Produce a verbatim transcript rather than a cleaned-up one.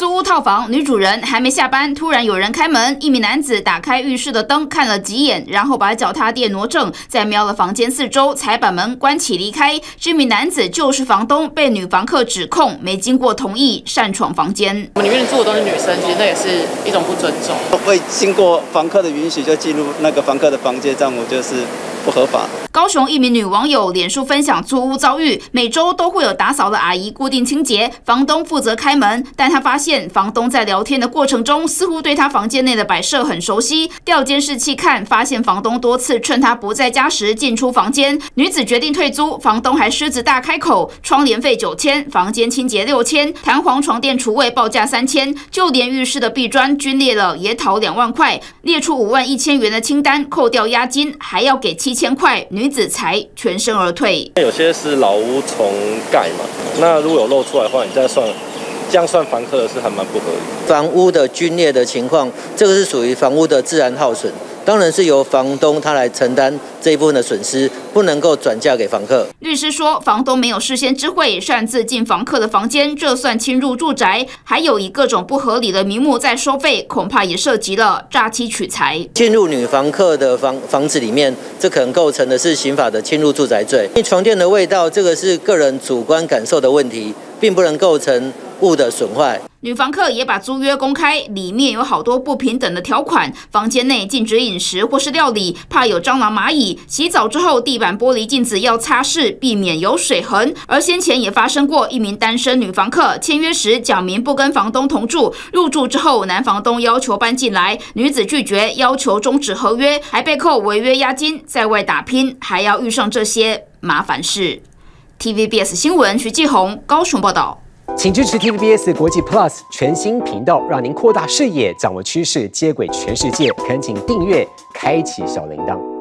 租屋套房，女主人还没下班，突然有人开门，一名男子打开浴室的灯看了几眼，然后把脚踏垫挪正，再瞄了房间四周，才把门关起离开。这名男子就是房东，被女房客指控没经过同意擅闯房间。 我们里面住的都是女生，其实那也是一种不尊重。 未经过房客的允许就进入那个房客的房间，这样我就是不合法。 高雄一名女网友脸书分享租屋遭遇，每周都会有打扫的阿姨固定清洁，房东负责开门，但她发现房东在聊天的过程中，似乎对她房间内的摆设很熟悉。调监视器看，发现房东多次趁她不在家时进出房间。女子决定退租，房东还狮子大开口，窗帘费九千，房间清洁六千，弹簧床垫除味报价三千，就连浴室的壁砖均裂了也讨两万块，列出五万一千元的清单，扣掉押金还要给七千块，女子才全身而退。 有些是老屋重盖嘛，那如果有漏出来的话，你再算，这样算房客的是还蛮不合理。 房屋的龟裂的情况，这个是属于房屋的自然耗损，当然是由房东他来承担这一部分的损失，不能够转嫁给房客。 律师说，房东没有事先知会，擅自进房客的房间，这算侵入住宅，还有以各种不合理的名目在收费，恐怕也涉及了诈欺取财。 进入女房客的房房子里面，这可能构成的是刑法的侵入住宅罪。因为床垫的味道，这个是个人主观感受的问题，并不能构成物的损坏。 女房客也把租约公开，里面有好多不平等的条款，房间内禁止饮食或是料理，怕有蟑螂蚂蚁。洗澡之后，地板玻璃镜子要擦拭，避免有水痕。而先前也发生过一名单身女房客签约时讲明不跟房东同住，入住之后男房东要求搬进来，女子拒绝，要求终止合约，还被扣违约押金，在外打拼还要遇上这些麻烦事。T V B S 新闻徐继红高雄报道。 请支持 T V B S 国际 Plus 全新频道，让您扩大视野，掌握趋势，接轨全世界。恳请订阅，开启小铃铛。